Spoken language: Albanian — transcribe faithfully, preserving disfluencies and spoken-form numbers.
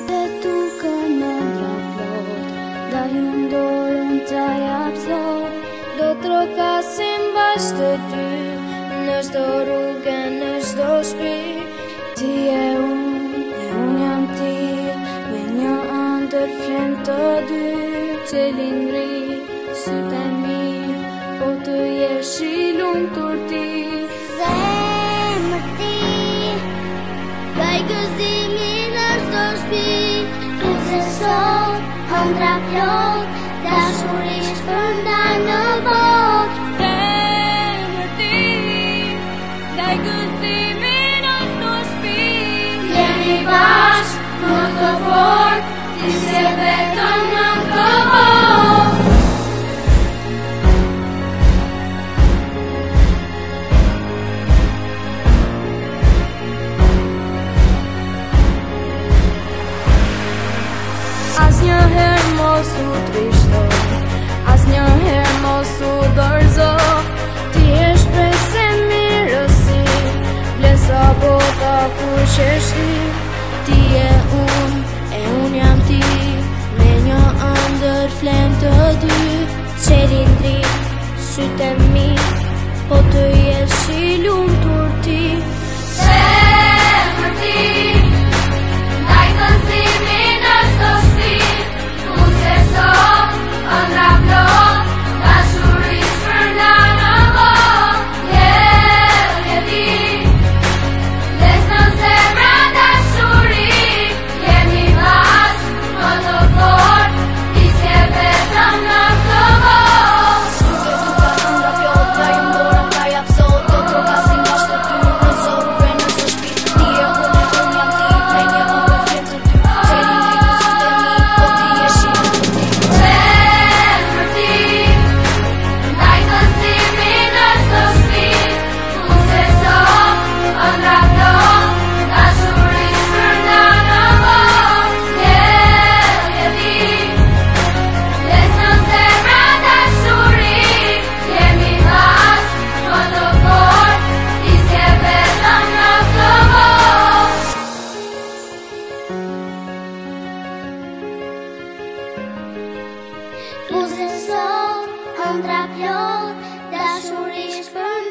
tu kanal plot, da ju ndorën t'a jap thot, do trokasim bashkë të ty, në çdo rrugë, në çdo shtëpi. Ti e unë, e unë jam ti, me një ëndër flem të dy, qelindri, sytë e mi, po të jesh i lumtur ti. Zemër ti, gaj gëzimin në çdo shtëpi, tu se sot, ëndra plot, dashuri shpërnda në botë. Zemër ti, gaj gëzimin në çdo shtëpi, Jemi bashkë, më të fort, ti se vetëm në këtë botë. Asnjëherë mos u trishto, asnjëherë mos u dorëzo, ti je shpresë e mirësi, blesa bota kur qesh ti. Ti je unë, e unë jam ti, me një ëndër flem të dy, qelindri, sytë e mi, po të jesh i lumtur ti. Zemër ti, ndaj gëzimin në çdo shtëpi, tu se sot, ëndra plot, dashuri shpërnda në botë. Jellë je ti, les në zemra dashuri, jemi bashkë, më të fort, ti se vetëm në këtë botë. Sytë e tu ka ëndra plot, da ju ndorën t'a jap thot, do trokasim bashkë të ty, në çdo rrugë, në çdo shtëpi. Ti e unë, e unë jam ti, me një ëndër flem të dy, qelindri, sytë e mi, po ti jesh i lumtur ti. Zemër ti, ndaj gëzimin në çdo shtëpi, tu se sot, ëndra plot, dashuri shpërnda në botë. Jellë je ti, les në zemra dashuri, jemi bashkë, më të fort, ti se vetëm në këtë botë. Tu se sot, ëndra plot, dashuri shpërnda